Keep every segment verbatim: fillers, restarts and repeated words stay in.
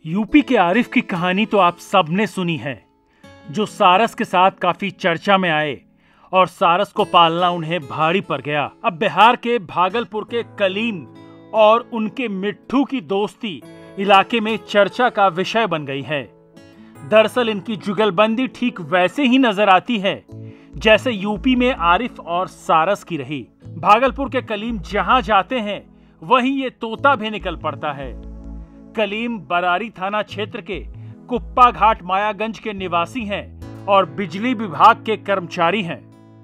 UP के आरिफ की कहानी तो आप सबने सुनी है, जो सारस के साथ काफी चर्चा में आए और सारस को पालना उन्हें भारी पड़ गया। अब बिहार के भागलपुर के कलीम और उनके मिट्ठू की दोस्ती इलाके में चर्चा का विषय बन गई है। दरअसल इनकी जुगलबंदी ठीक वैसे ही नजर आती है जैसे यूपी में आरिफ और सारस की रही। भागलपुर के कलीम जहां जाते हैं वहीं ये तोता भी निकल पड़ता है। कलीम बरारी थाना क्षेत्र के कुप्पा घाट मायागंज के निवासी हैं और बिजली विभाग के कर्मचारी हैं।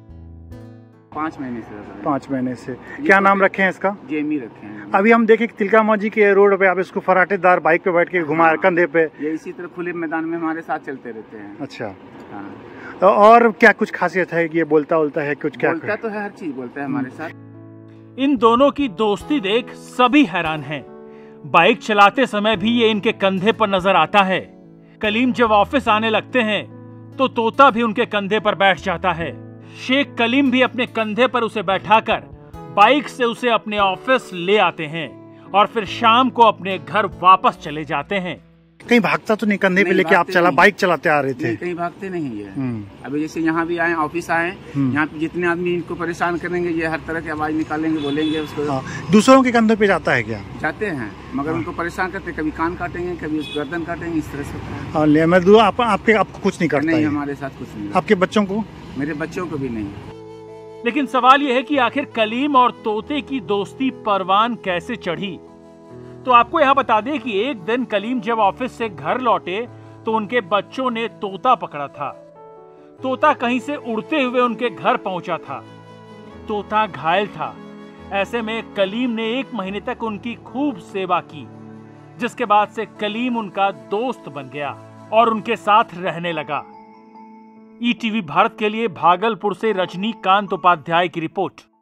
पाँच महीने से पाँच महीने से क्या नाम रखे हैं इसका? जेमी रखे हैं। अभी हम देखे तिलका मांझी के रोड पे आप इसको फराटेदार बाइक पे बैठ के घुमा हाँ, कंधे पे, ये इसी तरह खुले मैदान में हमारे साथ चलते रहते हैं। अच्छा हाँ। तो और क्या कुछ खासियत है कि ये बोलता बोलता है कुछ? क्या बोलता तो है, हर चीज बोलता है हमारे साथ। इन दोनों की दोस्ती देख सभी हैरान हैं। बाइक चलाते समय भी ये इनके कंधे पर नजर आता है। कलीम जब ऑफिस आने लगते हैं तो तोता भी उनके कंधे पर बैठ जाता है। शेख कलीम भी अपने कंधे पर उसे बैठाकर बाइक से उसे अपने ऑफिस ले आते हैं और फिर शाम को अपने घर वापस चले जाते हैं। कहीं भागता तो नहीं? कंधे पे लेके आप चला बाइक चलाते आ रहे थे? नहीं, कहीं भागते नहीं है। अभी जैसे यहाँ भी आए, ऑफिस आए, यहाँ पे जितने आदमी इनको परेशान करेंगे ये हर तरह की आवाज निकालेंगे, बोलेंगे उसको। हाँ। दूसरों के कंधों पे जाता है क्या? जाते हैं, मगर उनको परेशान करते, कभी कान काटेंगे, कभी उस गर्दन काटेंगे, इस तरह से। हाँ, ले मैं दू आप, आपके आपको कुछ नहीं करता? नहीं, हमारे साथ कुछ नहीं। आपके बच्चों को? मेरे बच्चों को भी नहीं। लेकिन सवाल यह है कि आखिर कलीम और तोते की दोस्ती परवान कैसे चढ़ी। तो आपको यहां बता दें कि एक दिन कलीम जब ऑफिस से घर लौटे तो उनके बच्चों ने तोता पकड़ा था। तोता कहीं से उड़ते हुए उनके घर पहुंचा था। तोता घायल था। ऐसे में कलीम ने एक महीने तक उनकी खूब सेवा की, जिसके बाद से कलीम उनका दोस्त बन गया और उनके साथ रहने लगा। ईटीवी भारत के लिए भागलपुर से रजनीकांत उपाध्याय की रिपोर्ट।